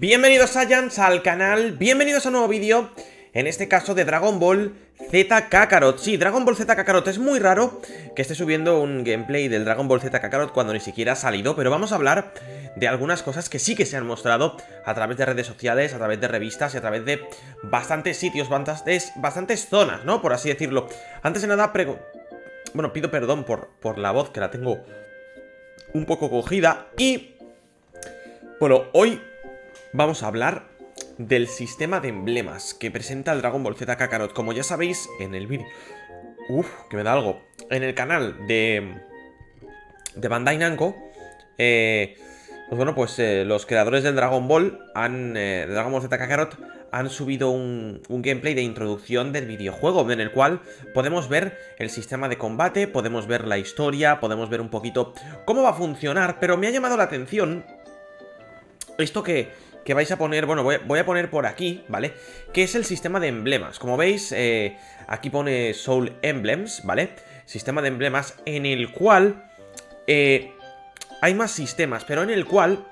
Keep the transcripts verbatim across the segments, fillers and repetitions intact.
Bienvenidos Saiyans al canal, bienvenidos a un nuevo vídeo. En este caso de Dragon Ball Z Kakarot. Sí, Dragon Ball Z Kakarot. Es muy raro que esté subiendo un gameplay del Dragon Ball Z Kakarot cuando ni siquiera ha salido, pero vamos a hablar de algunas cosas que sí que se han mostrado a través de redes sociales, a través de revistas y a través de bastantes sitios, bastantes, bastantes zonas, ¿no? Por así decirlo. Antes de nada, prego... bueno, pido perdón por, por la voz, que la tengo un poco cogida. Y... bueno, hoy vamos a hablar del sistema de emblemas que presenta el Dragon Ball Z Kakarot. Como ya sabéis, en el vídeo... Uf, que me da algo. En el canal de... de Bandai Namco, eh... pues bueno, pues eh, los creadores del Dragon Ball han... Eh, de Dragon Ball Z Kakarot han subido un, un gameplay de introducción del videojuego, en el cual podemos ver el sistema de combate, podemos ver la historia, podemos ver un poquito cómo va a funcionar, pero me ha llamado la atención esto que, que vais a poner, bueno, voy, voy a poner por aquí, ¿vale? Que es el sistema de emblemas. Como veis, eh, aquí pone Soul Emblems, ¿vale? Sistema de emblemas en el cual eh, hay más sistemas, pero en el cual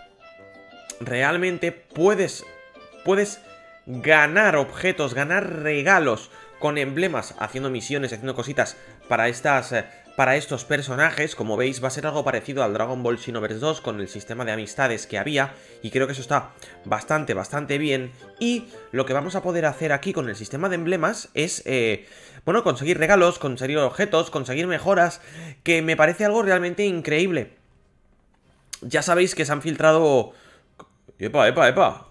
realmente puedes, puedes ganar objetos, ganar regalos con emblemas, haciendo misiones, haciendo cositas para estas... Eh, para estos personajes. Como veis, va a ser algo parecido al Dragon Ball Xenoverse dos con el sistema de amistades que había, y creo que eso está bastante, bastante bien. Y lo que vamos a poder hacer aquí con el sistema de emblemas es, eh, bueno, conseguir regalos, conseguir objetos, conseguir mejoras, que me parece algo realmente increíble. Ya sabéis que se han filtrado... ¡Epa, epa, epa!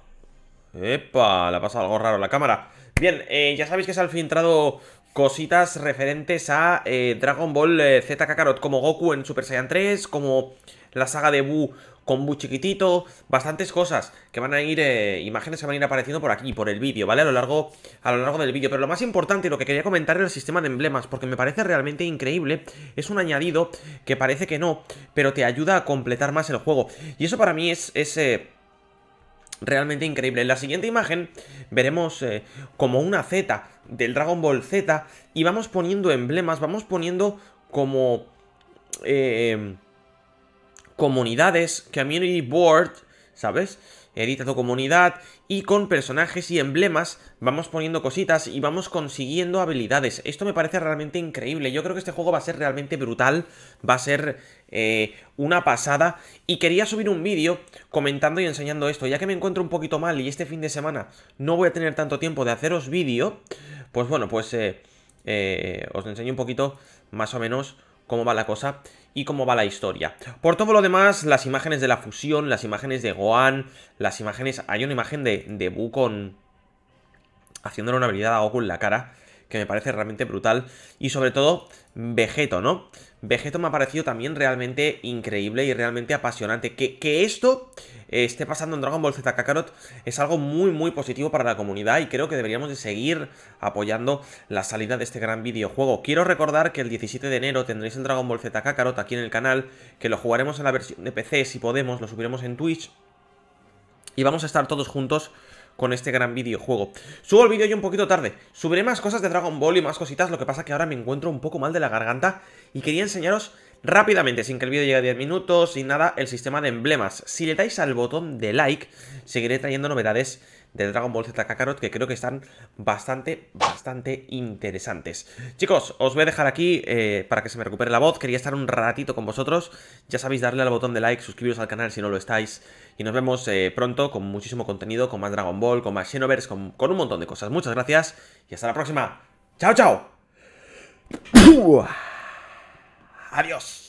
¡Epa! Le ha pasado algo raro a la cámara. Bien, eh, ya sabéis que se han filtrado cositas referentes a eh, Dragon Ball eh, Z Kakarot, como Goku en Super Saiyan tres, como la saga de Buu con Buu chiquitito, bastantes cosas que van a ir, eh, imágenes que van a ir apareciendo por aquí, por el vídeo, ¿vale? A lo largo, a lo largo del vídeo. Pero lo más importante, lo que quería comentar, era el sistema de emblemas, porque me parece realmente increíble. Es un añadido que parece que no, pero te ayuda a completar más el juego. Y eso para mí es... es eh, realmente increíble. En la siguiente imagen veremos eh, como una Z del Dragon Ball Z, y vamos poniendo emblemas, vamos poniendo como eh, comunidades, community board, ¿sabes? Edita tu comunidad, y con personajes y emblemas vamos poniendo cositas y vamos consiguiendo habilidades. Esto me parece realmente increíble. Yo creo que este juego va a ser realmente brutal, va a ser eh, una pasada. Y quería subir un vídeo comentando y enseñando esto, ya que me encuentro un poquito mal y este fin de semana no voy a tener tanto tiempo de haceros vídeo. Pues bueno, pues eh, eh, os enseño un poquito más o menos cómo va la cosa y cómo va la historia. Por todo lo demás, las imágenes de la fusión, las imágenes de Gohan, las imágenes... hay una imagen de, de Buu con... haciéndole una habilidad a Goku en la cara, que me parece realmente brutal. Y sobre todo, Vegeto, ¿no? Vegeto me ha parecido también realmente increíble y realmente apasionante. Que, que esto eh, esté pasando en Dragon Ball Z Kakarot es algo muy, muy positivo para la comunidad, y creo que deberíamos de seguir apoyando la salida de este gran videojuego. Quiero recordar que el diecisiete de enero tendréis el Dragon Ball Z Kakarot aquí en el canal, que lo jugaremos en la versión de P C si podemos, lo subiremos en Twitch, y vamos a estar todos juntos con este gran videojuego. Subo el vídeo yo un poquito tarde. Subiré más cosas de Dragon Ball y más cositas. Lo que pasa que ahora me encuentro un poco mal de la garganta y quería enseñaros rápidamente, sin que el vídeo llegue a diez minutos, sin nada, el sistema de emblemas. Si le dais al botón de like, seguiré trayendo novedades del Dragon Ball Z Kakarot, que creo que están bastante, bastante interesantes. Chicos, os voy a dejar aquí eh, para que se me recupere la voz. Quería estar un ratito con vosotros. Ya sabéis, darle al botón de like, suscribiros al canal si no lo estáis. Y nos vemos eh, pronto con muchísimo contenido, con más Dragon Ball, con más Xenoverse, con, con un montón de cosas. Muchas gracias y hasta la próxima. ¡Chao, chao! Adiós.